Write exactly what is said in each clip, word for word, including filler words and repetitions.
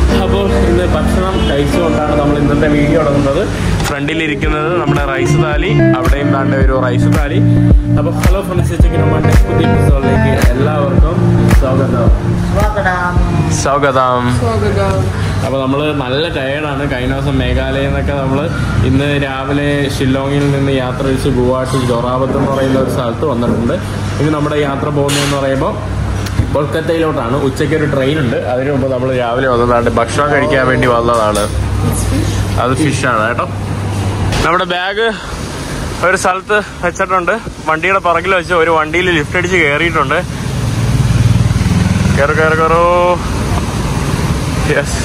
അപ്പോൾ ഇന്ന് ഭക്ഷണം കഴിച്ചുകൊണ്ടാണ് നമ്മൾ ഇന്നത്തെ വീഡിയോ തുടങ്ങുന്നത്. ഫ്രണ്ടിലിരിക്കുന്നത് നമ്മുടെ റൈസ് താലി, അവിടെയും താണ്ട ഒരു റൈസ് താലി. അപ്പോൾ ഹലോ ഫ്രണ്ട്സ്, ചിക്കൻ മട്ടൻ പുതിയ എപ്പിസോഡിലേക്ക് എല്ലാവർക്കും സ്വാഗതം സ്വാഗതം അപ്പോൾ നമ്മൾ നല്ല ടയേർഡാണ്. കഴിഞ്ഞ ദിവസം മേഘാലയ എന്നൊക്കെ നമ്മൾ ഇന്ന് രാവിലെ ഷില്ലോങ്ങിൽ നിന്ന് യാത്ര തിരിച്ച് ഗുവാഹട്ടി ജോറാവത്ത് എന്ന് പറയുന്ന ഒരു സ്ഥലത്ത് വന്നിട്ടുണ്ട്. ഇനി നമ്മുടെ യാത്ര പോകുന്നതെന്ന് പറയുമ്പോൾ കൊൽക്കത്തയിലോട്ടാണ്. ഉച്ചയ്ക്ക് ഒരു ട്രെയിൻ ഉണ്ട്. അതിനു മുമ്പ് നമ്മൾ രാവിലെ വന്നതാണ്, ഭക്ഷണം കഴിക്കാൻ വേണ്ടി വന്നതാണ്. അത് ഫിഷാണ് കേട്ടോ. നമ്മുടെ ബാഗ് ഒരു സ്ഥലത്ത് വെച്ചിട്ടുണ്ട്, വണ്ടിയുടെ പുറകിൽ വെച്ച്. ഒരു വണ്ടിയിൽ ലിഫ്റ്റ് അടിച്ച് കയറിയിട്ടുണ്ട്. കയറി കയറി കയറോ. യെസ്,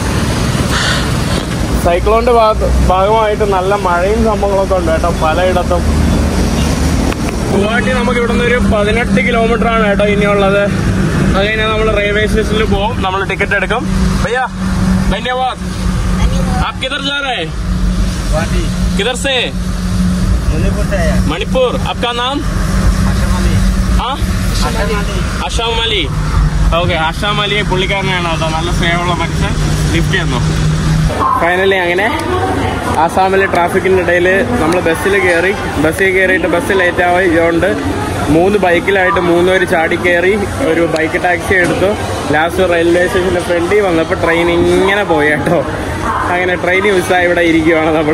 സൈക്ലോണിന്റെ ഭാഗമായിട്ട് നല്ല മഴയും സംഭവങ്ങളൊക്കെ ഉണ്ട് കേട്ടോ പലയിടത്തും. ഗുവാഹട്ടി നമുക്ക് ഇവിടെ നിന്ന് ഒരു പതിനെട്ട് കിലോമീറ്റർ ആണ് കേട്ടോ ഇനിയുള്ളത്. അത് കഴിഞ്ഞാൽ നമ്മൾ റെയിൽവേ സ്റ്റേഷനിൽ പോകും, നമ്മൾ ടിക്കറ്റ് എടുക്കും. भैया धन्यवाद. आप किधर जा रहे हैं? किधर से? मणिपुर से. मणिपुर. आपका नाम? हाँ, ആഷാം അലി. ഓക്കെ, ആഷാം അലി പുള്ളിക്കാരനാണ് കേട്ടോ, നല്ല സ്നേഹമുള്ള മനുഷ്യൻ. ലിഫ്റ്റ് ചെയ്യുന്നു. ഫൈനലി അങ്ങനെ ആസാമിലെ ട്രാഫിക്കിൻ്റെ ഇടയിൽ നമ്മൾ ബസ്സിൽ കയറി. ബസ്സിൽ കയറിയിട്ട് ബസ് ലേറ്റ് ആയതുകൊണ്ട് മൂന്ന് ബൈക്കിലായിട്ട് മൂന്ന് പേര് ചാടി കയറി ഒരു ബൈക്ക് ടാക്സി എടുത്തു. ലാസ്റ്റ് റെയിൽവേ സ്റ്റേഷൻ്റെ ഫ്രണ്ടിൽ വന്നപ്പോൾ ട്രെയിൻ ഇങ്ങനെ പോയി കേട്ടോ. അങ്ങനെ ട്രെയിൻ മിസ്സായി ഇവിടെ ഇരിക്കുവാണ് നമ്മൾ.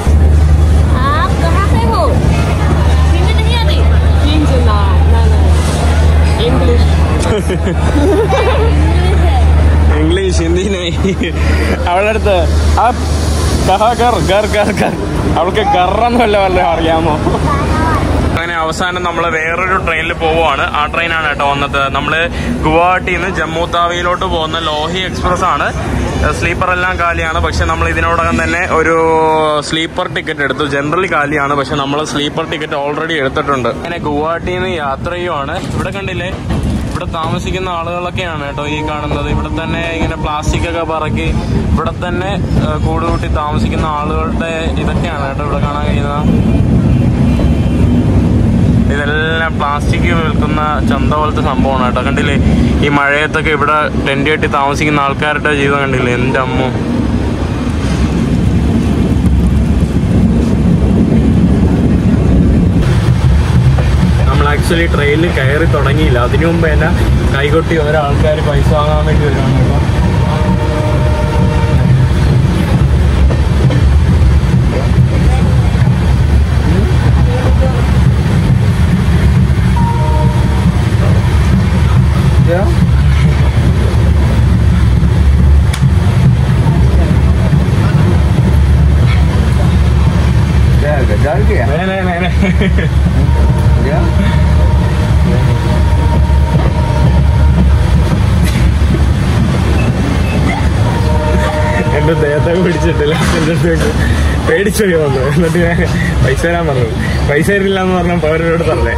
ഇംഗ്ലീഷ് ഹിന്ദി അവളുടെ അടുത്ത് ആ കഹ ഗർ ഗർ ഗർ ഗർ അവൾക്ക് ഗറെന്നല്ല വല്ലതും അറിയാമോ? അങ്ങനെ അവസാനം നമ്മൾ വേറൊരു ട്രെയിനിൽ പോവുകയാണ്. ആ ട്രെയിനാണ് കേട്ടോ വന്നത്. നമ്മൾ ഗുവാഹട്ടിയിൽ നിന്ന് ജമ്മു താവിയിലോട്ട് പോകുന്ന ലോഹി എക്സ്പ്രസ് ആണ്. സ്ലീപ്പർ എല്ലാം കാലിയാണ്. പക്ഷെ നമ്മൾ ഇതിനോടകം തന്നെ ഒരു സ്ലീപ്പർ ടിക്കറ്റ് എടുത്തു. ജനറലി കാലിയാണ്, പക്ഷെ നമ്മൾ സ്ലീപ്പർ ടിക്കറ്റ് ഓൾറെഡി എടുത്തിട്ടുണ്ട്. അങ്ങനെ ഗുവാഹട്ടിയിൽ നിന്ന് യാത്ര ചെയ്യുവാണ്. ഇവിടെ കണ്ടില്ലേ, ഇവിടെ താമസിക്കുന്ന ആളുകളൊക്കെയാണ് കേട്ടോ ഈ കാണുന്നത്. ഇവിടെ തന്നെ ഇങ്ങനെ പ്ലാസ്റ്റിക് ഒക്കെ പറക്കി ഇവിടെ തന്നെ കൂടുകൂട്ടി താമസിക്കുന്ന ആളുകളുടെ ഇതൊക്കെയാണ് കേട്ടോ ഇവിടെ കാണാൻ കഴിയുന്നത്. ഇതെല്ലാം പ്ലാസ്റ്റിക് വിൽക്കുന്ന ചന്ത പോലത്തെ സംഭവമാണ് കേട്ടോ. കണ്ടില്ലേ, ഈ മഴയത്തൊക്കെ ഇവിടെ ടെന്റ് കെട്ടി താമസിക്കുന്ന ആൾക്കാരുടെ ജീവിതം കണ്ടില്ലേ, എൻ്റെ അമ്മ. ആക്ച്വലി ട്രെയിനിൽ കയറി തുടങ്ങിയില്ല. അതിനു മുമ്പ് തന്നെ കൈകൊട്ടി ഓരോ ആൾക്കാർ പൈസ വാങ്ങാൻ വേണ്ടി വരുവാണ് കേട്ടോ. എന്റെ ദേഹത്തൊക്കെ പിടിച്ചിട്ടില്ല, എന്റെ അടുത്തേക്ക് പേടിച്ചൊരു വന്നു. എന്നിട്ട് ഞാൻ പൈസ തരാൻ പറഞ്ഞു. പൈസ തരില്ല എന്ന് പറഞ്ഞാൽ പൗരനോട് തരല്ലേ.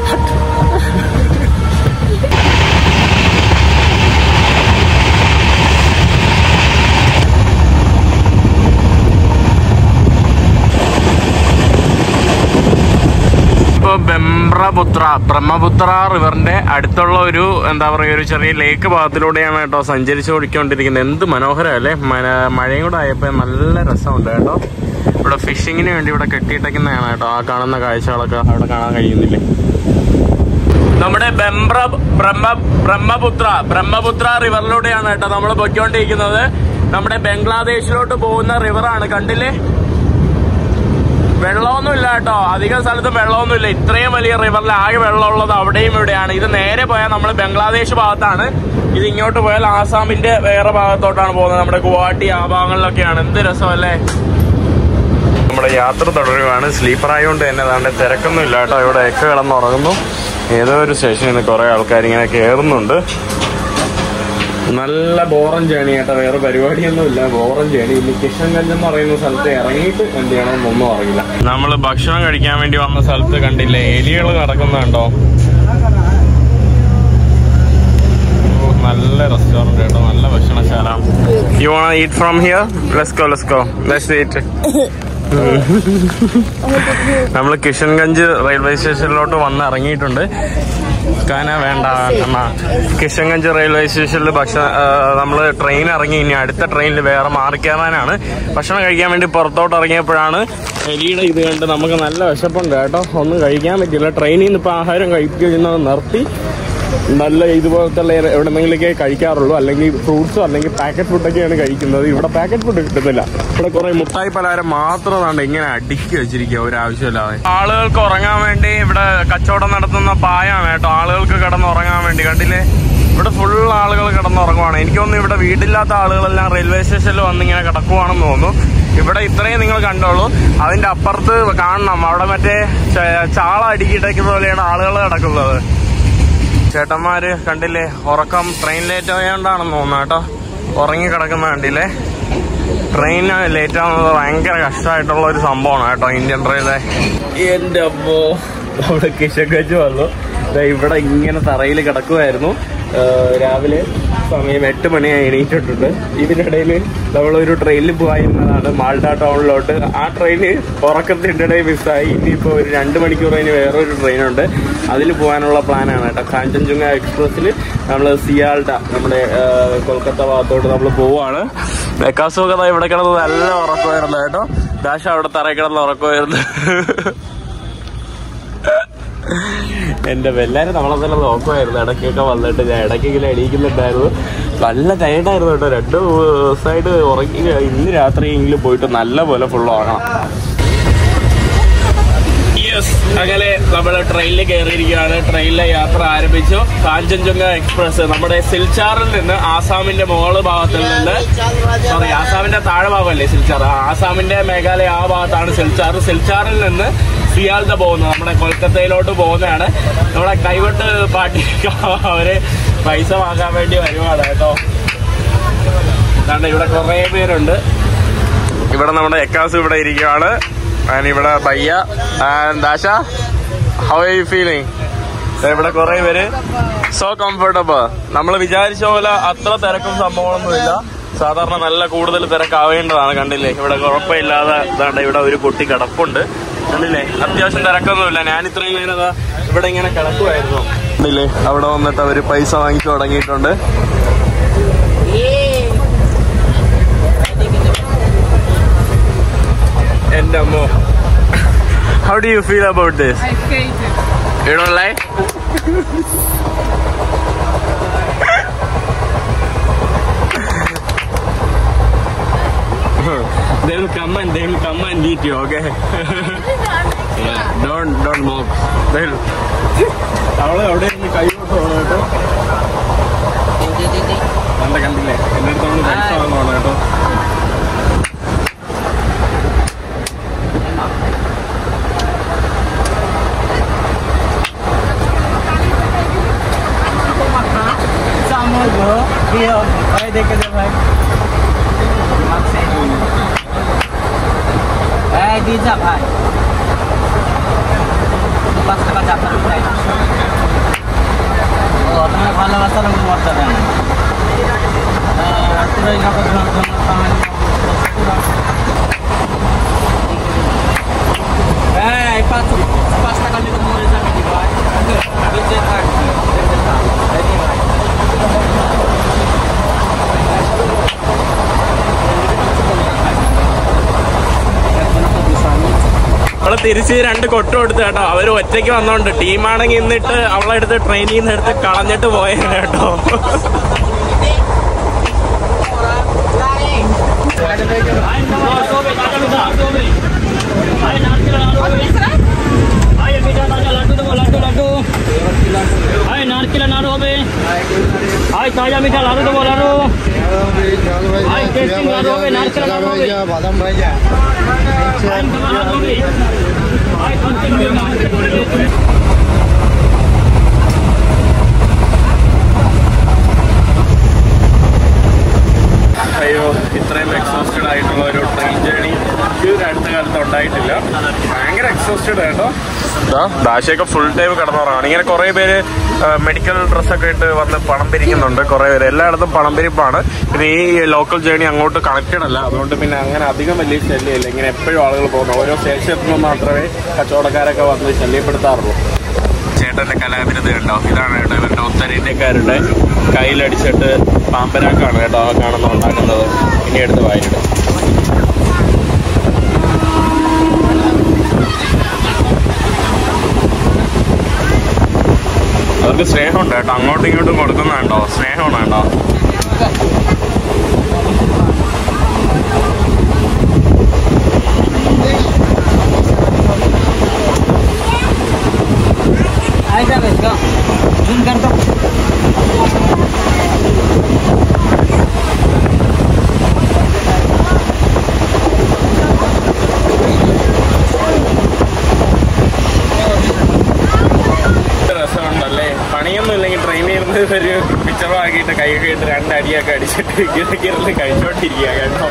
ബ്രഹ്മപുത്ര ബ്രഹ്മപുത്ര റിവറിന്റെ അടുത്തുള്ള ഒരു എന്താ പറയുക ഒരു ചെറിയ ലേക്ക് ഭാഗത്തിലൂടെയാണ് കേട്ടോ സഞ്ചരിച്ചു ഓടിക്കൊണ്ടിരിക്കുന്നത്. എന്ത് മനോഹരമല്ലേ. മഴയും കൂടെ ആയപ്പോൾ നല്ല രസമുണ്ട് കേട്ടോ. ഇവിടെ ഫിഷിങ്ങിന് വേണ്ടി ഇവിടെ കെട്ടിയിട്ടേക്കുന്നതാണ് കേട്ടോ. ആ കാണുന്ന കാഴ്ചകളൊക്കെ അവിടെ കാണാൻ കഴിയുന്നില്ലേ. നമ്മുടെ ബെംബ്ര ബ്രഹ്മ ബ്രഹ്മപുത്ര ബ്രഹ്മപുത്ര റിവറിലൂടെയാണ് കേട്ടോ നമ്മൾ പൊയ്ക്കൊണ്ടിരിക്കുന്നത്. നമ്മുടെ ബംഗ്ലാദേശിലോട്ട് പോകുന്ന റിവറാണ്. കണ്ടില്ലേ, വെള്ളമൊന്നും ഇല്ല കേട്ടോ. അധികം സ്ഥലത്തും വെള്ളമൊന്നുമില്ല. ഇത്രയും വലിയ റിവറിൽ ആകെ വെള്ളമുള്ളത് അവിടെയും ഇവിടെയാണ്. ഇത് നേരെ പോയാൽ നമ്മൾ ബംഗ്ലാദേശ് ഭാഗത്താണ്. ഇത് ഇങ്ങോട്ട് പോയാൽ ആസാമിന്റെ വേറെ ഭാഗത്തോട്ടാണ് പോകുന്നത്. നമ്മുടെ ഗുവാഹട്ടി ആ ഭാഗങ്ങളിലൊക്കെയാണ്. എന്ത് രസമല്ലേ. നമ്മുടെ യാത്ര തുടരുകയാണ്. സ്ലീപ്പർ ആയതുകൊണ്ട് തന്നെ അതാണ്ട് തിരക്കൊന്നും ഇല്ല കേട്ടോ. ഇവിടെ ഒക്കെ കിടന്നുറങ്ങുന്നു. ഏതോ ഒരു സ്റ്റേഷനിൽ നിന്ന് കുറെ ആൾക്കാർ ഇങ്ങനെ കയറുന്നുണ്ട്. നല്ല ബോറൻ ജേണി കേട്ടോ. വേറെ പരിപാടിയൊന്നുമില്ല, ബോറൻ ജേണി. ഇനി കിഷൻഗഞ്ച് എന്ന് പറയുന്ന സ്ഥലത്ത് ഇറങ്ങിയിട്ട് എന്ത് ചെയ്യണമെന്നൊന്നും അറിയില്ല. നമ്മൾ ഭക്ഷണം കഴിക്കാൻ വേണ്ടി വന്ന സ്ഥലത്ത് കണ്ടില്ലേ, എലികൾ നടക്കുന്നുണ്ടോ. നല്ല റെസ്റ്റോറന്റ് കേട്ടോ, നല്ല ഭക്ഷണശാല. You want eat from here? Let's go let's go let's eat. നമ്മൾ കിഷൻഗഞ്ച് റെയിൽവേ സ്റ്റേഷനിലോട്ട് വന്ന് ഇറങ്ങിയിട്ടുണ്ട്. കാന വേണ്ട അമ്മ, കിഷൻഗഞ്ച് റെയിൽവേ സ്റ്റേഷനിൽ ഭക്ഷണം നമ്മൾ ട്രെയിൻ ഇറങ്ങി. ഇനി അടുത്ത ട്രെയിനിൽ വേറെ മാറി കയറാനാണ്. ഭക്ഷണം കഴിക്കാൻ വേണ്ടി പുറത്തോട്ട് ഇറങ്ങിയപ്പോഴാണ് എലിയുടെ ഇത് കണ്ട് നമുക്ക് നല്ല വിശപ്പുണ്ട് കേട്ടോ. ഒന്നും കഴിക്കാൻ പറ്റില്ല. ട്രെയിനിൽ നിന്ന് ഇപ്പോൾ ആഹാരം കഴിക്കുന്നത് നിർത്തി നല്ല ഇതുപോലത്തെ എവിടെന്നെങ്കിലൊക്കെ കഴിക്കാറുള്ളൂ. അല്ലെങ്കിൽ ഫ്രൂട്ട്സോ അല്ലെങ്കിൽ പാക്കറ്റ് ഫുഡൊക്കെയാണ് കഴിക്കുന്നത്. ഇവിടെ പാക്കറ്റ് ഫുഡ് കിട്ടുന്നില്ല. ഇവിടെ കുറെ മുട്ടായി പലഹാരം മാത്രമാണ് ഇങ്ങനെ അടുക്കി വെച്ചിരിക്കുക ഒരാവശ്യമില്ലാതെ. ആളുകൾക്ക് ഉറങ്ങാൻ വേണ്ടി ഇവിടെ കച്ചവടം നടത്തുന്ന പായാണ് കേട്ടോ. ആളുകൾക്ക് കിടന്നുറങ്ങാൻ വേണ്ടി കണ്ടില്ലേ, ഇവിടെ ഫുൾ ആളുകൾ കിടന്നുറങ്ങുവാണ്. എനിക്കൊന്നും ഇവിടെ വീടില്ലാത്ത ആളുകളെല്ലാം റെയിൽവേ സ്റ്റേഷനിൽ വന്നിങ്ങനെ കിടക്കുവാണെന്ന് തോന്നുന്നു. ഇവിടെ ഇത്രയും നിങ്ങൾ കണ്ടോളൂ. അതിന്റെ അപ്പുറത്ത് കാണണം, അവിടെ മറ്റേ ചാള അടുക്കിയിട്ടേക്കുന്ന പോലെയാണ് ആളുകൾ കിടക്കുന്നത്. ചേട്ടന്മാര് കണ്ടില്ലേ, ഉറക്കം ട്രെയിൻ ലേറ്റ് ആയതുകൊണ്ടാണെന്ന് തോന്നുന്നു കേട്ടോ. ഉറങ്ങി കിടക്കുന്ന കണ്ടില്ലേ. ട്രെയിൻ ലേറ്റ് ആവുന്നത് ഭയങ്കര കഷ്ടമായിട്ടുള്ള ഒരു സംഭവമാണ് കേട്ടോ ഇന്ത്യൻ റെയിൽവേ. എന്റെ അപ്പോ അവിടെ കിഷൻഗഞ്ച് വന്നു. ഇവിടെ ഇങ്ങനെ തറയിൽ കിടക്കുമായിരുന്നു. രാവിലെ സമയം എട്ട് മണിയായി എണീറ്റിട്ടുണ്ട്. ഇതിനിടയിൽ നമ്മളൊരു ട്രെയിനിൽ പോയിരുന്നതാണ് മാൾഡ ടൗണിലോട്ട്. ആ ട്രെയിന് ഉറക്കത്തിൻ്റെ ഇടയിൽ മിസ്സായി. ഇനിയിപ്പോൾ ഒരു രണ്ട് മണിക്കൂർ കഴിഞ്ഞ് വേറൊരു ട്രെയിനുണ്ട്, അതിൽ പോകാനുള്ള പ്ലാനാണ് കേട്ടോ. കാഞ്ചൻജുംഗ എക്സ്പ്രസ്സിൽ നമ്മൾ സിയാൽഡ നമ്മുടെ കൊൽക്കത്ത ഭാഗത്തോട്ട് നമ്മൾ പോവുകയാണ്. വെക്കാസും കഥ ഇവിടെ കിടന്ന് നല്ല ഉറക്കമായിരുന്നു കേട്ടോ. ദാശ അവിടെ തറയിൽ കിടന്ന് ഉറക്കമായിരുന്നു. എന്റെ എല്ലാരും നമ്മളെ തന്നെ നോക്കുമായിരുന്നു. ഇടയ്ക്കൊക്കെ വന്നിട്ട് ഞാൻ ഇടയ്ക്കെങ്കിലും എണീക്കുന്നുണ്ടായിരുന്നു. നല്ല ടയർഡായിരുന്നു കേട്ടോ. രണ്ടു ദിവസമായിട്ട് ഉറങ്ങി. ഇന്ന് രാത്രിയെങ്കിലും പോയിട്ട് നല്ല പോലെ ഫുൾ ഉറങ്ങണം. യെസ്, അങ്ങനെ നമ്മൾ ട്രെയിനിൽ കയറിയിരിക്കുകയാണ്. ട്രെയിനിലെ യാത്ര ആരംഭിച്ചു. കാഞ്ചൻജുംഗ എക്സ്പ്രസ് നമ്മുടെ സിൽച്ചാറിൽ നിന്ന് ആസാമിന്റെ മുകൾ ഭാഗത്തിൽ നിന്ന്, സോറി ആസാമിന്റെ താഴെ ഭാഗമല്ലേ സിൽച്ചാർ, ആസാമിന്റെ മേഘാലയ ആ ഭാഗത്താണ് സിൽച്ചാർ. സിൽച്ചാറിൽ നിന്ന് സിയാൽദ പോകുന്നത് നമ്മുടെ കൊൽക്കത്തയിലോട്ട് പോകുന്നതാണ്. നമ്മുടെ കൈവിട്ട് പാട്ടി അവര് പൈസ വാങ്ങാൻ വേണ്ടി വരുവാണ് കേട്ടോ. അതാണ്ട് ഇവിടെ കുറെ പേരുണ്ട്. ഇവിടെ നമ്മുടെ എക്കാസ് ഇവിടെ ഇരിക്കുകയാണ്. ഇവിടെ ഭയ്യ ദാശ, ഹൗ ആർ യു ഫീലിംഗ്? ഇവിടെ കുറെ പേര്. So comfortable. നമ്മൾ വിചാരിച്ച പോലെ അത്ര തിരക്കും സംഭവമൊന്നുമില്ല. സാധാരണ നല്ല കൂടുതൽ തിരക്കാവേണ്ടതാണ്. കണ്ടില്ലേ, ഇവിടെ കുഴപ്പമില്ലാതെ ഇതാണ്ട് ഇവിടെ ഒരു കുട്ടി കിടപ്പുണ്ട്. കണ്ടില്ലേ, അത്യാവശ്യം തിരക്കൊന്നുമില്ല. ഞാൻ ഇത്രയും നേരം ഇവിടെ ഇങ്ങനെ കിടക്കുമായിരുന്നു. കണ്ടില്ലേ, അവിടെ വന്നിട്ട് അവര് പൈസ വാങ്ങിച്ചു തുടങ്ങിയിട്ടുണ്ട്. എന്റെ അമ്മോ, how do you feel about this? I hate it. You don't like? They will come and they will come and eat you, okay? Yeah, don't don't mock. They'll. അവളെ അവിടെ നിന്ന് കൈവിട്ട് പോകണം കേട്ടോ. നല്ല കണ്ടില്ലേ, എന്റെ അടുത്ത് നമ്മൾ പൈസ വാങ്ങുവാണ് കേട്ടോ. തിരിച്ച് രണ്ട് കൊട്ടം എടുത്ത് കേട്ടോ. അവര് ഒറ്റയ്ക്ക് വന്നോണ്ട് ടീമാണെങ്കിൽ ഇന്നിട്ട് അവളെ എടുത്ത് ട്രെയിനിൽ നിന്ന് എടുത്ത് കളഞ്ഞിട്ട് പോയ കേട്ടോ. नारकेला नाड़ू হবে আই তাজা মিঠা লাড়ু দেবো লাড়ু আই টেস্টিং লাড়ু হবে নারকেলা লাড়ু হবে বাদাম ভাইজা আই അയ്യോ, ഇത്രയും എക്സോസ്റ്റഡ് ആയിട്ടുള്ള ഒരു ട്രെയിൻ ജേണി ഈ ഒരു അടുത്ത കാലത്ത് ഉണ്ടായിട്ടില്ല. ഭയങ്കര ഭയങ്കര എക്സോസ്റ്റഡ് കേട്ടോ. ദാശയൊക്കെ ഫുൾ ടൈം കിടന്നവരാണ്. ഇങ്ങനെ കുറെ പേര് മെഡിക്കൽ ഡ്രസ്സൊക്കെ ഇട്ട് വന്ന് പണം പിരിക്കുന്നുണ്ട്. കുറെ പേര് എല്ലായിടത്തും പണം പിരിപ്പാണ്. പിന്നെ ഈ ലോക്കൽ ജേണി അങ്ങോട്ട് കണക്റ്റഡ് അല്ല, അതുകൊണ്ട് പിന്നെ അങ്ങനെ അധികം വലിയ ശല്യമില്ല. ഇങ്ങനെ എപ്പോഴും ആളുകൾ പോകുന്നു. ഓരോ സ്റ്റേഷനിൽ മാത്രമേ കച്ചവടക്കാരൊക്കെ വന്ന് ശല്യപ്പെടുത്താറുള്ളൂ. ചേട്ടന്റെ കലാവിരുത് കണ്ടോ, ഇതാണ് കേട്ടോ ഇവരുടെ ഉത്തരേന്ത്യക്കാരുടെ കയ്യിലടിച്ചിട്ട് പാമ്പരാക്കാണ് കേട്ടോ ആ കാണുന്ന ഉണ്ടാക്കുന്നത്. ഇനി എടുത്ത് വായിലിടും. അവർക്ക് സ്നേഹമുണ്ട് കേട്ടോ, അങ്ങോട്ടും ഇങ്ങോട്ടും കൊടുക്കുന്നുണ്ടോ, സ്നേഹമാണ് കേട്ടോ. രസമുണ്ടല്ലേ, പണിയൊന്നും ഇല്ലെങ്കിൽ ട്രെയിനിൽ ഇരുന്ന് ഒരു പിക്ചറാക്കിയിട്ട് കൈയൊക്കെ ഇട്ട് രണ്ടടിയൊക്കെ അടിച്ചിട്ട് ഇതൊക്കെ ഇരുന്ന് കഴിച്ചോണ്ടിരിക്കുക കേട്ടോ.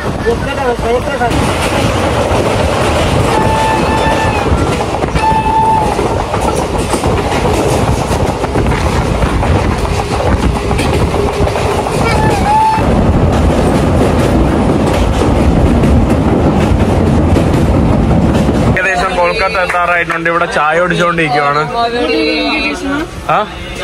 കൊൽക്കത്ത എത്താറായിട്ടുണ്ട്. ഇവിടെ ചായ ഓടിച്ചോണ്ടിരിക്കുവാണ്. ആ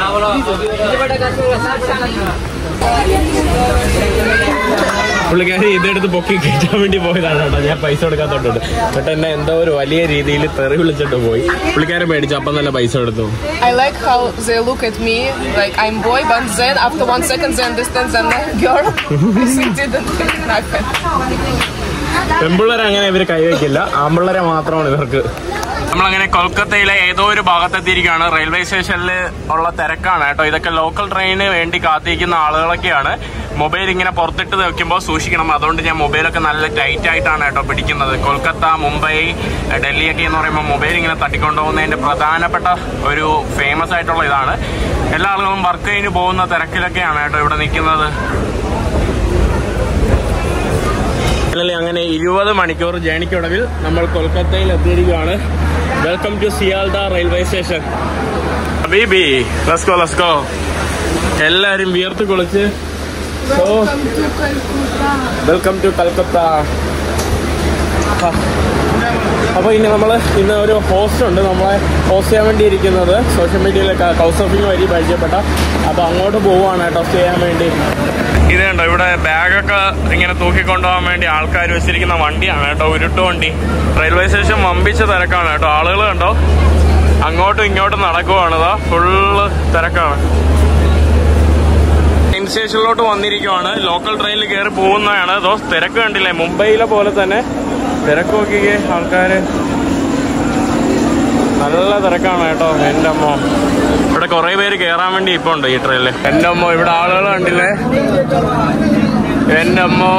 പുള്ളിക്കാരി ഇതെടുത്ത് പൊക്കി കയറ്റാൻ വേണ്ടി പോയതാണ് കേട്ടോ. ഞാൻ പൈസ കൊടുക്കാത്തോട്ടുണ്ട്. എന്നിട്ട് എന്നെ എന്തോ ഒരു വലിയ രീതിയിൽ തെറി വിളിച്ചിട്ട് പോയി. പുള്ളിക്കാരൻ മേടിച്ചു, അപ്പം നല്ല പൈസ എടുത്തു. I like how they look at me like I'm boy, but then after one second they understand that I'm girl. It didn't happen. പെൺപിള്ളേരെ അങ്ങനെ ഇവര് കൈവയ്ക്കില്ല, ആൺപിള്ളേരെ മാത്രമാണ് ഇവർക്ക്. നമ്മളങ്ങനെ കൊൽക്കത്തയിലെ ഏതോ ഒരു ഭാഗത്തെത്തിയിരിക്കുകയാണ്. റെയിൽവേ സ്റ്റേഷനിൽ ഉള്ള തിരക്കാണ് കേട്ടോ. ഇതൊക്കെ ലോക്കൽ ട്രെയിനിന് വേണ്ടി കാത്തിരിക്കുന്ന ആളുകളൊക്കെയാണ്. മൊബൈൽ ഇങ്ങനെ പുറത്തിട്ട് വെക്കുമ്പോൾ സൂക്ഷിക്കണം. അതുകൊണ്ട് ഞാൻ മൊബൈലൊക്കെ നല്ല ടൈറ്റ് ആയിട്ടാണ് കേട്ടോ പിടിക്കുന്നത്. കൊൽക്കത്ത, മുംബൈ, ഡൽഹിയൊക്കെ എന്ന് പറയുമ്പോൾ മൊബൈൽ ഇങ്ങനെ തട്ടിക്കൊണ്ടുപോകുന്നതിന്റെ പ്രധാനപ്പെട്ട ഒരു ഫേമസ് ആയിട്ടുള്ള ഇതാണ്. എല്ലാ ആളുകളും വർക്ക് കഴിഞ്ഞ് പോകുന്ന തിരക്കിലൊക്കെയാണ് കേട്ടോ ഇവിടെ നിൽക്കുന്നത്. അങ്ങനെ ഇരുപത് മണിക്കൂർ ജേണിക്കൊടുവിൽ നമ്മൾ കൊൽക്കത്തയിൽ എത്തിയിരിക്കുകയാണ്. Welcome to Sealdah railway station. ബീബി ലസ്കോ ലസ്കോ എല്ലാരും വിയർത്ത് കുളിച്ച് വെൽക്കം ടു കൽക്കത്ത. അപ്പോൾ ഇനി നമ്മൾ ഇന്ന് ഒരു ഹോസ്റ്റ് ഉണ്ട് നമ്മളെ ഹോസ്റ്റ് ചെയ്യാൻ വേണ്ടി ഇരിക്കുന്നത്. സോഷ്യൽ മീഡിയയിലൊക്കെ കൗച്ച് സർഫിംഗ് വഴി പരിചയപ്പെട്ട. അപ്പോൾ അങ്ങോട്ട് പോവുകയാണ് കേട്ടോ സ്റ്റേ ചെയ്യാൻ വേണ്ടി. ഇത് കണ്ടോ, ഇവിടെ ബാഗൊക്കെ ഇങ്ങനെ തൂക്കിക്കൊണ്ടുപോകാൻ വേണ്ടി ആൾക്കാർ വെച്ചിരിക്കുന്ന വണ്ടിയാണ് കേട്ടോ, ഉരുട്ട് വണ്ടി. റെയിൽവേ സ്റ്റേഷൻ വമ്പിച്ച തിരക്കാണ് കേട്ടോ. ആളുകൾ കണ്ടോ അങ്ങോട്ടും ഇങ്ങോട്ടും നടക്കുവാണ്. ഫുള്ള് തിരക്കാണ്. ട്രെയിൻ സ്റ്റേഷനിലോട്ട് വന്നിരിക്കുവാണ്. ലോക്കൽ ട്രെയിനിൽ കയറി പോകുന്നതാണ്. അതോ തിരക്ക് കണ്ടില്ലേ, മുംബൈയിലെ പോലെ തന്നെ തിരക്ക് നോക്കിക്കേ. ആൾക്കാര് നല്ല തിരക്കാണ് കേട്ടോ. എൻ്റെ അമ്മ, ഇവിടെ കുറെ പേര് കയറാൻ വേണ്ടി ഇപ്പൊ ഉണ്ട് ഈ ട്രെയിനില്. എൻ്റെ അമ്മ, ഇവിടെ ആളുകൾ കണ്ടില്ലേ. എൻ്റെ അമ്മ,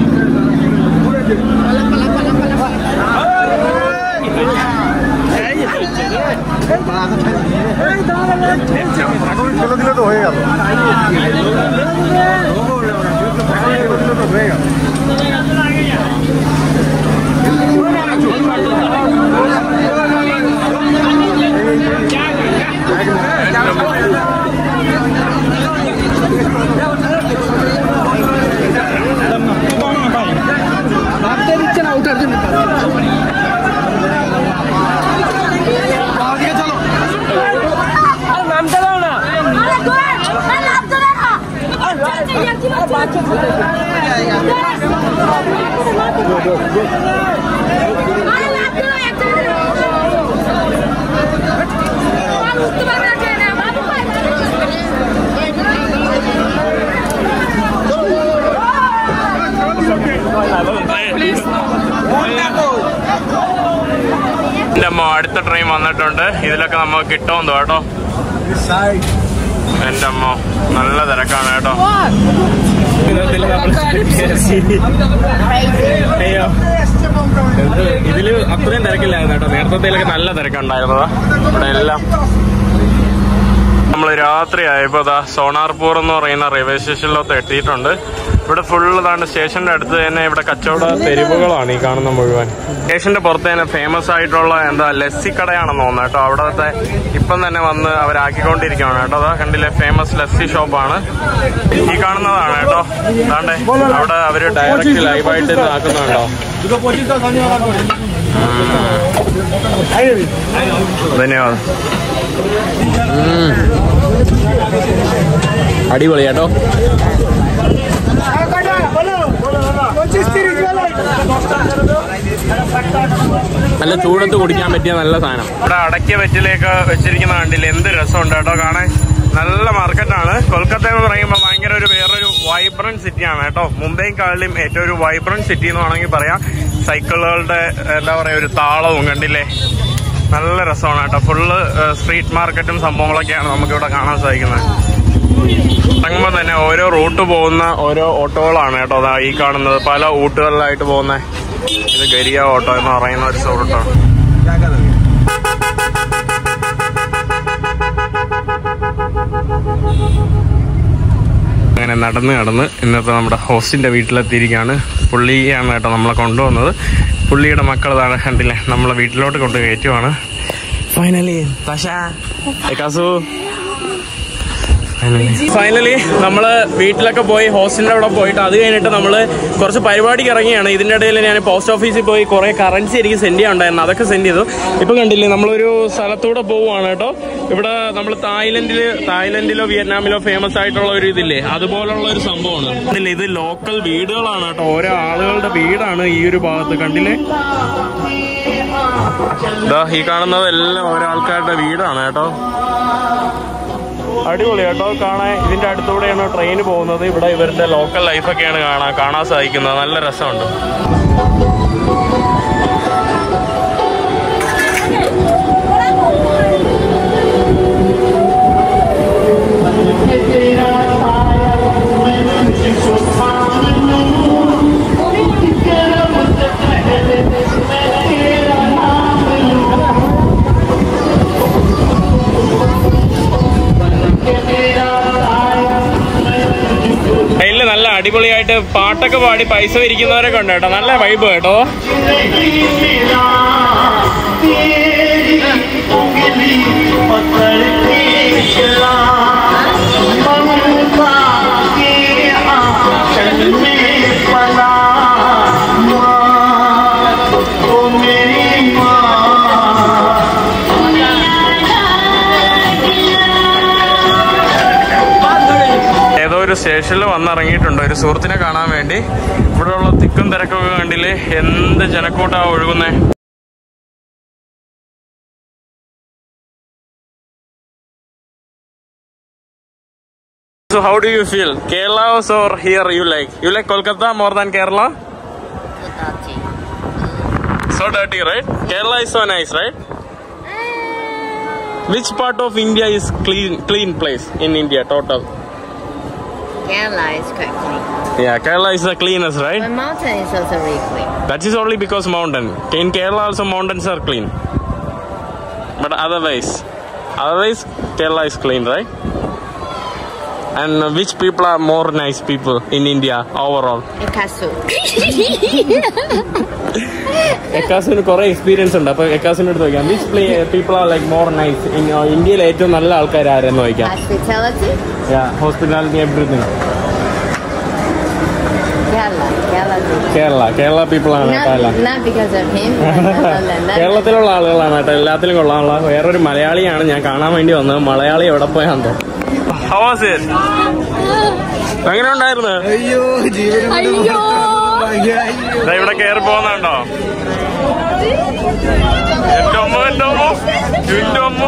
എൻ്റെ അമ്മ, അടുത്ത ട്രെയിൻ വന്നിട്ടുണ്ട്. ഇതിലൊക്കെ നമുക്ക് കിട്ടുമെന്തോ കേട്ടോ. എൻ്റെ അമ്മ, നല്ല തിരക്കാണ് കേട്ടോ. അയ്യോ, ഇതില് അത്രയും തിരക്കില്ലായിരുന്നു കേട്ടോ. നേരത്തേലൊക്കെ നല്ല തിരക്കുണ്ടായിരുന്നതാ ഇവിടെ എല്ലാം. നമ്മൾ രാത്രി ആയപ്പോ ദാ സോണാർപൂർ എന്ന് പറയുന്ന റെയിൽവേ സ്റ്റേഷനിലോട്ട് എത്തിയിട്ടുണ്ട്. ഇവിടെ ഫുള്ള് താണ്ട് സ്റ്റേഷന്റെ അടുത്ത് തന്നെ ഇവിടെ കച്ചവട തെരുവുകളാണ് ഈ കാണുന്ന മുഴുവൻ. സ്റ്റേഷന്റെ പുറത്ത് തന്നെ ഫേമസ് ആയിട്ടുള്ള എന്താ ലസ്സി കടയാണെന്ന് തോന്നുന്നു കേട്ടോ. അവിടത്തെ ഇപ്പം തന്നെ വന്ന് അവരാക്കിക്കൊണ്ടിരിക്കുകയാണ് കേട്ടോ. അതാ കണ്ടില്ലേ, ഫേമസ് ലസ്സി ഷോപ്പാണ് ഈ കാണുന്നതാണ് കേട്ടോ. താണ്ടെ അവിടെ അവര് ഡയറക്റ്റ് ലൈവായിട്ട് ആക്കുന്നുണ്ടോ. ധന്യവാദം. അടിപൊളി കേട്ടോ. നല്ല ചൂടത്ത് കുടിക്കാൻ പറ്റിയ നല്ല സാധനം. ഇവിടെ അടക്കിയ വെറ്റിലേക്ക് വെച്ചിരിക്കുന്ന കണ്ടില്ലേ, എന്ത് രസമുണ്ട് കേട്ടോ കാണാൻ. നല്ല മാർക്കറ്റാണ്. കൊൽക്കത്ത എന്ന് പറയുമ്പോൾ ഭയങ്കര ഒരു വേറൊരു വൈബ്രന്റ് സിറ്റിയാണ് കേട്ടോ. മുംബൈക്കാളിലും ഏറ്റവും ഒരു വൈബ്രന്റ് സിറ്റി എന്ന് വേണമെങ്കിൽ പറയാം. സൈക്കിളുകളുടെ എന്താ പറയുക ഒരു താളവും കണ്ടില്ലേ, നല്ല രസമാണ് കേട്ടോ. ഫുള്ള് സ്ട്രീറ്റ് മാർക്കറ്റും സംഭവങ്ങളൊക്കെയാണ് നമുക്കിവിടെ കാണാൻ സാധിക്കുന്നത്. ഇറങ്ങുമ്പോൾ തന്നെ ഓരോ റൂട്ട് പോകുന്ന ഓരോ ഓട്ടോകളാണ് കേട്ടോ. അതാ ഈ കാണുന്നത് പല ഊട്ടുകളിലായിട്ട് പോകുന്ന ഇത് ഗരിയ ഓട്ടോ എന്ന് പറയുന്ന ഒരു റൂട്ടാണ്. അങ്ങനെ നടന്ന് നടന്ന് ഇന്നത്തെ നമ്മുടെ ഹോസ്റ്റിന്റെ വീട്ടിലെത്തിയിരിക്കുകയാണ്. പുള്ളിയാണ് കേട്ടോ നമ്മളെ കൊണ്ടുവന്നത്. പുള്ളിയുടെ മക്കൾ ഇതാണ് കണ്ടില്ലേ, നമ്മളെ വീട്ടിലോട്ട് കൊണ്ട് കയറ്റുവാണ്. ഫൈനലി കാസു ഫൈനലി നമ്മള് വീട്ടിലൊക്കെ പോയി ഹോസ്റ്റലിന്റെ അവിടെ പോയിട്ട് അത് കഴിഞ്ഞിട്ട് നമ്മള് കുറച്ച് പരിപാടിക്ക് ഇറങ്ങിയാണ്. ഇതിന്റെ ഇടയിൽ ഞാൻ പോസ്റ്റ് ഓഫീസിൽ പോയി കുറെ കറൻസി എനിക്ക് സെൻഡ് ചെയ്യാനുണ്ടായിരുന്നു, അതൊക്കെ സെൻഡ് ചെയ്തു. ഇപ്പൊ കണ്ടില്ലേ, നമ്മളൊരു സ്ഥലത്തൂടെ പോവുകയാണ് കേട്ടോ. ഇവിടെ നമ്മൾ തായ്ലൻഡില് തായ്ലൻഡിലോ വിയറ്റ്നാമിലോ ഫേമസ് ആയിട്ടുള്ള ഒരു ഇതില്ലേ, അതുപോലുള്ള ഒരു സംഭവമാണ്. കണ്ടില്ലേ, ഇത് ലോക്കൽ വീടുകളാണ് കേട്ടോ. ഓരോ ആളുകളുടെ വീടാണ് ഈ ഒരു ഭാഗത്ത്. കണ്ടില്ലേ, ഇതാ ഈ കാണുന്നത് എല്ലാം ഓരോ ആൾക്കാരുടെ വീടാണ് കേട്ടോ. അടിപൊളി കേട്ടോ കാണാൻ. ഇതിന്റെ അടുത്തൂടെയാണ് ട്രെയിൻ പോകുന്നത്. ഇവിടെ ഇവരുടെ ലോക്കൽ ലൈഫൊക്കെയാണ് കാണാൻ കാണാൻ സാധിക്കുന്നത്. നല്ല രസമുണ്ട്. നല്ല അടിപൊളിയായിട്ട് പാട്ടൊക്കെ പാടി പൈസ പിരിക്കുന്നവരൊക്കെ ഉണ്ട് കേട്ടോ. നല്ല വൈബ് കേട്ടോ. ഒരു സ്റ്റേഷനിൽ വന്നിറങ്ങിയിട്ടുണ്ട് ഒരു സുഹൃത്തിനെ കാണാൻ വേണ്ടി. ഇവിടെയുള്ള തിക്കും തിരക്കൊക്കെ കണ്ടില്ലേ, എന്ത് ജനക്കൂട്ടാ ഒഴുകുന്നേ. So how do you feel? Kerala or here you like? You like Kolkata more than Kerala? Dirty. So dirty, right? Kerala is so nice, right? Which part of India is clean clean place in India total? Kerala is quite clean. Yeah, Kerala is the cleanest, right? The mountain is also very clean. That is only because mountain. In Kerala also mountains are clean. But otherwise, otherwise Kerala is clean, right? And which people are more nice people in India overall? Ekasu. Ekasinu kore experience ഉണ്ട്. അപ്പോൾ Ekasinu എടുത്ത് നോക്കാം. Which people are like more nice in India? ഏറ്റവും നല്ല ആൾക്കാർ ആരെന്ന് നോക്കാം. Hospitality? Yeah, hospitality, everything. Kerala. Kerala. Kerala. Kerala people ആണ് കേട്ടോ. Not, not because of him. കേരളത്തിലുള്ള ആളുകളാണ് കേട്ടോ. എല്ലാത്തിലും കൊള്ളാനുള്ള വേറൊരു മലയാളിയാണ് ഞാൻ കാണാൻ വേണ്ടി വന്നത്. മലയാളി എവിടെ പോയാന്തോ. How was it? എങ്ങനെ ഉണ്ടായിരുന്നു? അയ്യോ ഇവിടെ കയറി പോകുന്നുണ്ടോ? എന്റെ അമ്മ എന്റെ അമ്മ എന്റെ അമ്മ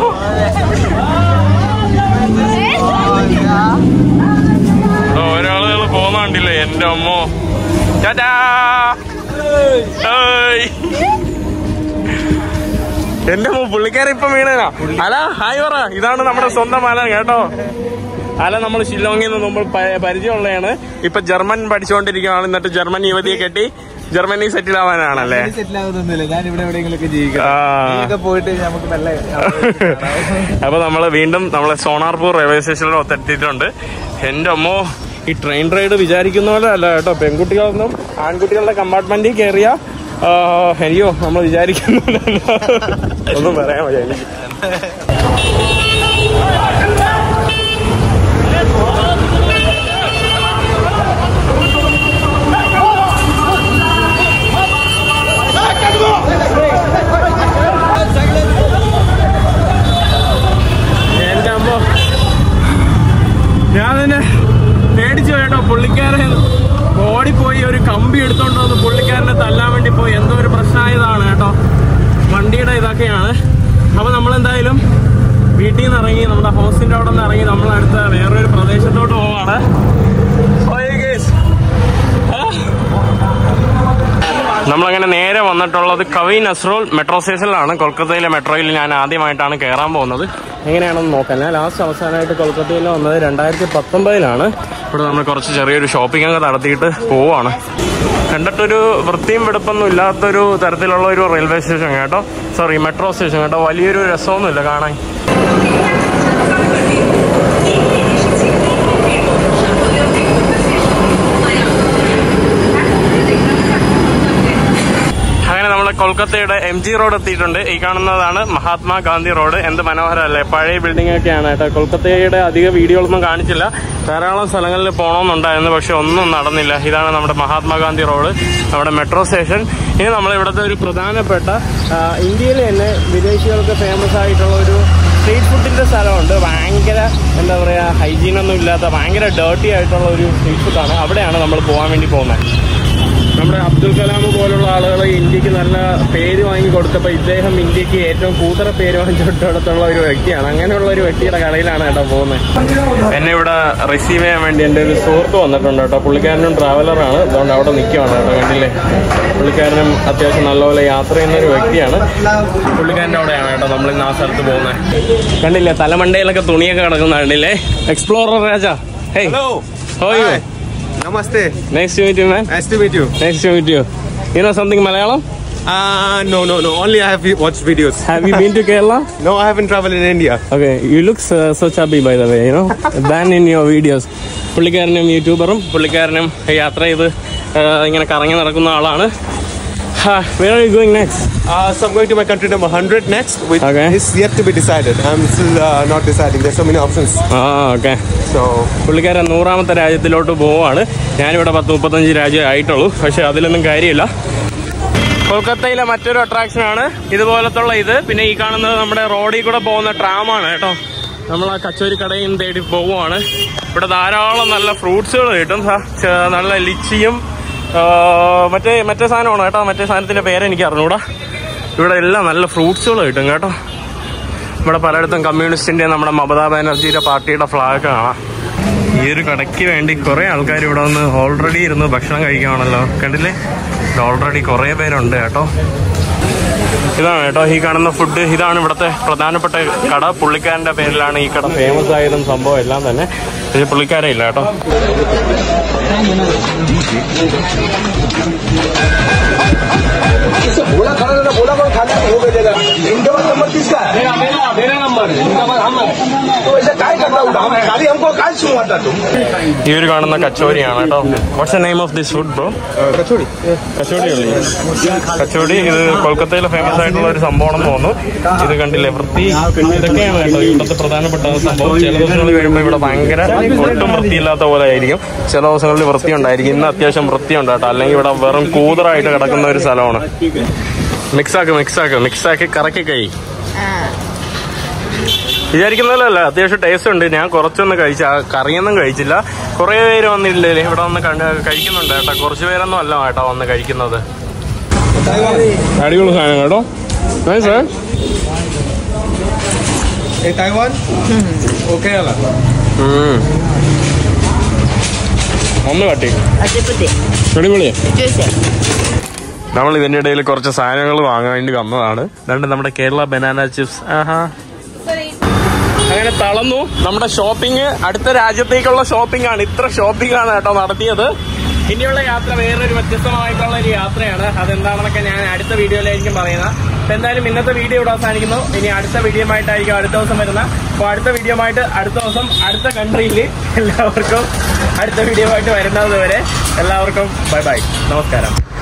ഒരാളുകൾ പോകുന്നുണ്ടില്ലേ എന്റെ അമ്മ. ടാറ്റാ. എന്റെ അമ്മ പുള്ളിക്കാരി ഇപ്പൊ വീണാ. അല ഹായ് പറ. ഇതാണ് നമ്മുടെ സ്വന്തം അല കേട്ടോ. അല നമ്മൾ ഷില്ലോങ്ങിൽ നിന്ന് നമ്മൾ പരിചയമുള്ളതാണ്. ഇപ്പൊ ജർമ്മൻ പഠിച്ചുകൊണ്ടിരിക്കുകയാണ്. എന്നിട്ട് ജർമ്മൻ യുവതിയെ കെട്ടി ജർമ്മനി സെറ്റിൽ ആവാനാണല്ലേ? സെറ്റിൽ ആവുന്നില്ല, ഞാൻ ഇവിടെ എവിടെയെങ്കിലും ജീവിക്കാം പോയിട്ട് നമുക്ക് നല്ല. അപ്പൊ നമ്മള് വീണ്ടും നമ്മളെ സോണാർപൂർ റെയിൽവേ സ്റ്റേഷനിൽ ഒത്തെത്തിയിട്ടുണ്ട്. എന്റെ അമ്മോ, ഈ ട്രെയിൻ റൈഡ് വിചാരിക്കുന്ന പോലെ അല്ല കേട്ടോ. പെൺകുട്ടികളൊന്നും ആൺകുട്ടികളുടെ കമ്പാർട്ട്മെന്റിൽ കയറിയ അയ്യോ നമ്മൾ വിചാരിക്കുന്നില്ല ഒന്നും പറയാൻ വയ്യ. എന്റെ അമ്മ ഞാൻ തന്നെ പേടിച്ചു കേട്ടോ. പുള്ളിക്കാരൻ ഓടിപ്പോയി ഒരു കമ്പി എടുത്തോണ്ട് വന്ന് പുള്ളിക്കാരനെ തല്ലാൻ വേണ്ടി പോയി. എന്തോ ഒരു പ്രശ്നമായതാണ് കേട്ടോ. വണ്ടിയുടെ ഇതൊക്കെയാണ്. അപ്പൊ നമ്മളെന്തായാലും വീട്ടിൽ നിന്ന് ഇറങ്ങി നമ്മുടെ ഹൗസിന്റെ അവിടെ നിന്ന് ഇറങ്ങി നമ്മളടുത്ത വേറൊരു പ്രദേശത്തോട്ട് പോവാണ്. നമ്മളങ്ങനെ നേരെ വന്നിട്ടുള്ളത് കവി നസ്രോൾ മെട്രോ സ്റ്റേഷനിലാണ്. കൊൽക്കത്തയിലെ മെട്രോയിൽ ഞാൻ ആദ്യമായിട്ടാണ് കയറാൻ പോകുന്നത്. എങ്ങനെയാണെന്ന് നോക്കാം. ഞാൻ ലാസ്റ്റ് അവസാനമായിട്ട് കൊൽക്കത്തയിൽ വന്നത് രണ്ടായിരത്തി പത്തൊമ്പതിലാണ്. ഇവിടെ നമ്മൾ കുറച്ച് ചെറിയൊരു ഷോപ്പിംഗ് ഒക്കെ നടത്തിയിട്ട് പോവാണ്. കണ്ടിട്ടൊരു വൃത്തിയും വെടുപ്പൊന്നും ഇല്ലാത്തൊരു തരത്തിലുള്ള ഒരു റെയിൽവേ സ്റ്റേഷൻ കേട്ടോ. സോറി മെട്രോ സ്റ്റേഷൻ കേട്ടോ. വലിയൊരു രസമൊന്നുമില്ല കാണാൻ. കൊൽക്കത്തയുടെ എം ജി റോഡ് എത്തിയിട്ടുണ്ട്. ഈ കാണുന്നതാണ് മഹാത്മാഗാന്ധി റോഡ്. എന്ത് മനോഹരമല്ലേ. പഴയ ബിൽഡിംഗ് ഒക്കെയാണ് കേട്ടോ. കൊൽക്കത്തയുടെ അധിക വീഡിയോകളൊന്നും കാണിച്ചില്ല. ധാരാളം സ്ഥലങ്ങളിൽ പോകണമെന്നുണ്ടായിരുന്നു, പക്ഷെ ഒന്നും നടന്നില്ല. ഇതാണ് നമ്മുടെ മഹാത്മാഗാന്ധി റോഡ്, നമ്മുടെ മെട്രോ സ്റ്റേഷൻ. ഇനി നമ്മൾ ഇവിടുത്തെ ഒരു പ്രധാനപ്പെട്ട ഇന്ത്യയിൽ തന്നെ വിദേശികൾക്ക് ഫേമസ് ആയിട്ടുള്ള ഒരു സ്ട്രീറ്റ് ഫുഡിന്റെ സ്ഥലമുണ്ട്. ഭയങ്കര എന്താ പറയുക, ഹൈജീനൊന്നും ഇല്ലാത്ത ഭയങ്കര ഡേർട്ടി ആയിട്ടുള്ള ഒരു സ്ട്രീറ്റ് ഫുഡാണ്. അവിടെയാണ് നമ്മൾ പോകാൻ വേണ്ടി പോകുന്നത്. നമ്മുടെ അബ്ദുൽ കലാം പോലുള്ള ആളുകൾ ഇന്ത്യക്ക് നല്ല പേര് വാങ്ങി കൊടുത്തപ്പോൾ ഇദ്ദേഹം ഇന്ത്യക്ക് ഏറ്റവും കൂടുതൽ പേര് വാങ്ങിച്ചിടത്തുള്ള ഒരു വ്യക്തിയാണ്. അങ്ങനെയുള്ള ഒരു വ്യക്തിയുടെ കടയിലാണ് കേട്ടോ പോകുന്നത്. എന്നെ ഇവിടെ റിസീവ് ചെയ്യാൻ വേണ്ടി എൻ്റെ ഒരു സുഹൃത്ത് വന്നിട്ടുണ്ട് കേട്ടോ. പുള്ളിക്കാരനും ട്രാവലറാണ്, അതുകൊണ്ട് അവിടെ നിൽക്കുവാണ് കേട്ടോ. കണ്ടില്ലേ, പുള്ളിക്കാരനും അത്യാവശ്യം നല്ലപോലെ യാത്ര ചെയ്യുന്ന ഒരു വ്യക്തിയാണ്. പുള്ളിക്കാരൻ്റെ അവിടെയാണ് കേട്ടോ നമ്മൾ ഇന്ന് ആ സ്ഥലത്ത് പോകുന്നത്. കണ്ടില്ലേ, തലമണ്ടയിലൊക്കെ തുണിയൊക്കെ കിടക്കുന്ന കണ്ടില്ലേ. Explorer Raja, hey how are you? Namaste. Nice to meet you, man. Nice to meet you. Nice to meet you. You know something Malayalam? Uh, no, no, no. Only I have watched videos. Have you been to Kerala? No, I haven't traveled in India. Okay, you look so, so chubby by the way, you know, than in your videos. പുള്ളിക്കാരനും യൂട്യൂബറും പുള്ളിക്കാരനും യാത്ര ചെയ്ത് ഇങ്ങനെ കറങ്ങി നടക്കുന്ന ആളാണ്. Where are you going next? Uh, so I'm going to my country number one hundred next, which Okay. is yet to be decided. I'm still uh, not deciding. There's so many options. ആ okay. So പുള്ളിക്കാരൻ നൂറാമത്തെ രാജ്യത്തിലോട്ട് പോവാണ്. ഞാനിവിടെ പത്ത് മുപ്പത്തഞ്ച് രാജ്യം ആയിട്ടുള്ളൂ, പക്ഷെ അതിലൊന്നും കാര്യമില്ല. കൊൽക്കത്തയിലെ മറ്റൊരു അട്രാക്ഷനാണ് ഇതുപോലത്തുള്ള ഇത്. പിന്നെ ഈ കാണുന്നത് നമ്മുടെ റോഡിൽ കൂടെ പോകുന്ന ട്രാമാണ് കേട്ടോ. നമ്മൾ ആ കച്ചോരി കടയും തേടി പോവുകയാണ്. ഇവിടെ ധാരാളം നല്ല ഫ്രൂട്ട്സുകൾ കിട്ടും. നല്ല ലിച്ചിയും മറ്റേ മറ്റേ സാധനമാണ് കേട്ടോ. മറ്റേ സാധനത്തിന്റെ പേര് എനിക്ക് അറിഞ്ഞൂടാ. ഇവിടെ എല്ലാം നല്ല ഫ്രൂട്ട്സുകൾ കിട്ടും കേട്ടോ. ഇവിടെ പലയിടത്തും കമ്മ്യൂണിസ്റ്റിന്റെ നമ്മുടെ മമതാ ബാനർജിയുടെ പാർട്ടിയുടെ ഫ്ലാഗ് കാണാം. ഈ ഒരു കടയ്ക്ക് വേണ്ടി കുറെ ആൾക്കാർ ഇവിടെ വന്ന് ഓൾറെഡി ഇരുന്ന് ഭക്ഷണം കഴിക്കുകയാണല്ലോ. കണ്ടില്ലേ, ഇവിടെ ഓൾറെഡി കുറെ പേരുണ്ട് കേട്ടോ. ഇതാണ് കേട്ടോ ഈ കാണുന്ന ഫുഡ്. ഇതാണ് ഇവിടുത്തെ പ്രധാനപ്പെട്ട കട. പുള്ളിക്കാരന്റെ പേരിലാണ് ഈ കട ഫേമസ് ആയതും സംഭവം എല്ലാം തന്നെ. പക്ഷെ പുള്ളിക്കാരെ ഇല്ല കേട്ടോ. ഈ ഒരു കാണുന്ന കച്ചോരിയാണ് കേട്ടോ. What's the name of this food bro? kachori. Kachori അല്ലേ? കച്ചോടി ഇത് കൊൽക്കത്തയിലെ ഫേമസ് ആയിട്ടുള്ള ഒരു സംഭവം തോന്നുന്നു. ഇത് കണ്ടില്ലേ, വൃത്തി ഇതൊക്കെയാണ് കേട്ടോ ഇവിടുത്തെ പ്രധാനപ്പെട്ട സംഭവം. ചില ദിവസങ്ങളിൽ വരുമ്പോൾ ഇവിടെ ഭയങ്കര ഒട്ടും വൃത്തിയില്ലാത്ത പോലെ ആയിരിക്കും, ചില ദിവസങ്ങളിൽ വൃത്തി ഉണ്ടായിരിക്കും. ഇന്ന് അത്യാവശ്യം വൃത്തിയുണ്ട് കേട്ടോ, അല്ലെങ്കിൽ ഇവിടെ വെറും കൂതറായിട്ട് കിടക്കുന്ന ഒരു സ്ഥലമാണ്. മിക്സാക്ക് മിക്സാക്ക് മിക്സാക്കി കറക്കി കഴി വിചാരിക്കുന്നതല്ല, അത്യാവശ്യം ടേസ്റ്റ് ഉണ്ട്. ഞാൻ കുറച്ചൊന്നും കഴിച്ച, കറിയൊന്നും കഴിച്ചില്ല. കുറെ പേര് വന്നില്ലേ ഇവിടെ വന്ന് കഴിക്കുന്നുണ്ട് കേട്ടോ. കുറച്ച് പേരൊന്നും അല്ല കേട്ടോ വന്ന് കഴിക്കുന്നത്. അടിപൊളി സാധനം കേട്ടോ. In Taiwan? Okay, ala. ഒന്ന് കട്ടി അടിപൊളിയാ. നമ്മൾ ഇതിന്റെ ഇടയിൽ കുറച്ച് സാധനങ്ങൾ വാങ്ങാൻ വേണ്ടി വന്നതാണ്. രണ്ട് നമ്മുടെ കേരള ബനാന ചിപ്സ്. ആഹാ, അങ്ങനെ തളർന്നു നമ്മുടെ ഷോപ്പിംഗ്. അടുത്ത രാജ്യത്തേക്കുള്ള ഷോപ്പിംഗ് ആണ്. ഇത്ര ഷോപ്പിംഗ് ആണ് കേട്ടോ നടത്തിയത്. ഇനിയുള്ള യാത്ര വേറൊരു വ്യത്യസ്തമായിട്ടുള്ള ഒരു യാത്രയാണ്. അതെന്താണെന്നൊക്കെ ഞാൻ അടുത്ത വീഡിയോയിലായിരിക്കും പറയുന്നത്. അപ്പൊ എന്തായാലും ഇന്നത്തെ വീഡിയോ ഇവിടെ അവസാനിക്കുന്നു. ഇനി അടുത്ത വീഡിയോ ആയിട്ടായിരിക്കും അടുത്ത ദിവസം വരുന്നത്. അപ്പോൾ അടുത്ത വീഡിയോ ആയിട്ട് അടുത്ത ദിവസം അടുത്ത കൺട്രിയിൽ എല്ലാവർക്കും അടുത്ത വീഡിയോ ആയിട്ട് വരുന്നത് വരെ എല്ലാവർക്കും ബൈ ബൈ, നമസ്കാരം.